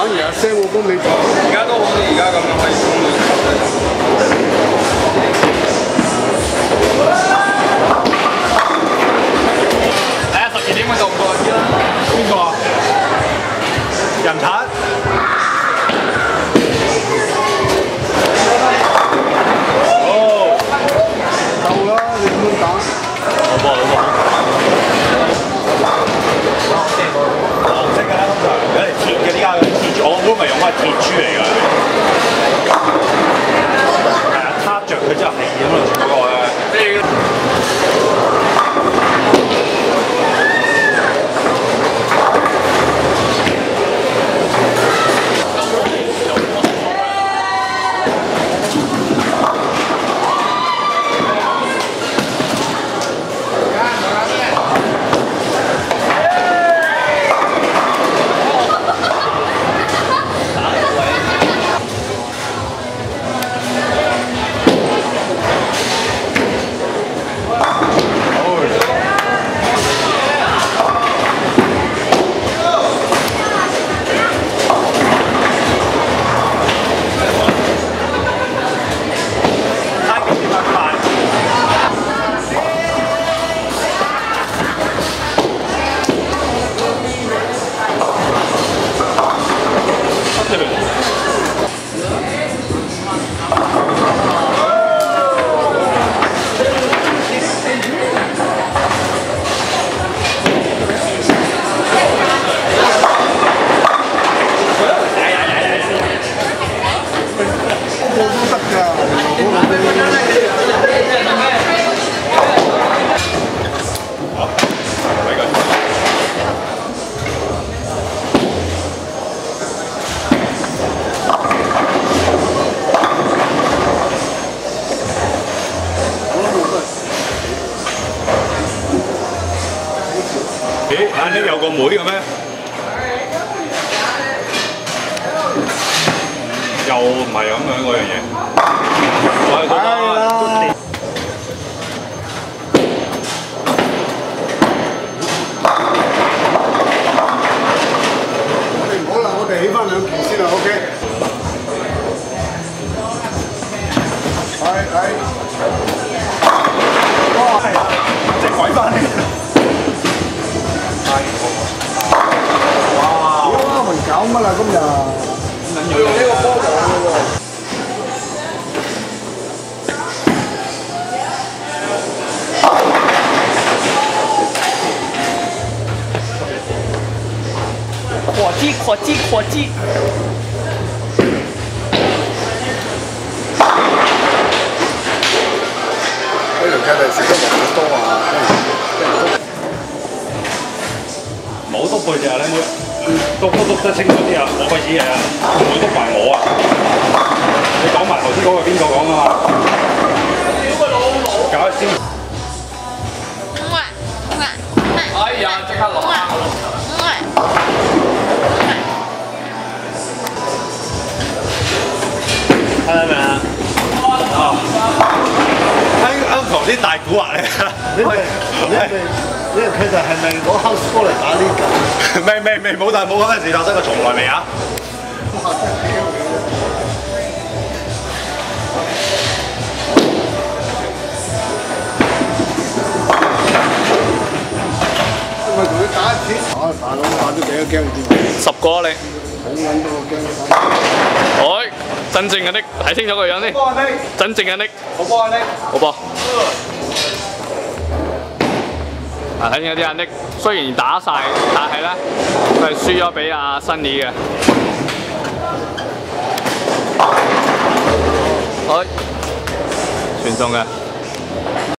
反而阿聲我幫你做。 而家都好似而家咁樣可以衝到。睇下12點嗰度過啲啦。邊個啊？人產。哦，夠啦，你咁樣打。好波，好波。黃色㗎啦，通常如果係鐵嘅，呢家鐵珠，我嗰咪用開鐵珠嚟㗎。係啊，撻着佢之後係咁樣嗰個咧。咦，眼睛有個妹嘅咩？又唔係咁樣嗰樣嘢。我係覺得。 好啦，我哋起翻2件先啦 ，OK。係。哇！隻鬼翻嚟。哇！我們搞乜啦今日？我用呢個波網嘅喎。 火雞。 呢條雞你食得好多啊！ 冇篤背脊啊，你篤得清楚啲啊！我費事啊，唔會篤埋我啊！你講埋頭先嗰個邊個講啊嘛？搞一先。哎呀！即刻落啊！睇到未啊？哦，Uncle 啲大蠱惑嚟㗎。 你哋其實係咪攞 house ball 嚟打呢㗎？ 未冇，但係冇嗰陣時發生過，從來未啊！ 咪同佢打一次？大佬打咗幾多 game 先 ？10個你。 好撚多個 game。 好，真正嘅 Nick， 睇清楚個樣先。真正嘅 Nick。 好波啊 Nick！ 好波。睇見有啲阿 Nick 雖然打晒，但係咧佢係輸咗俾阿 Sunny 嘅。好，傳送嘅。